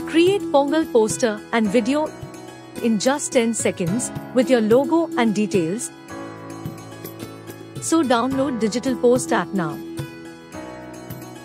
Create Pongal poster and video in just 10 seconds with your logo and details. So download DigitalPost app now.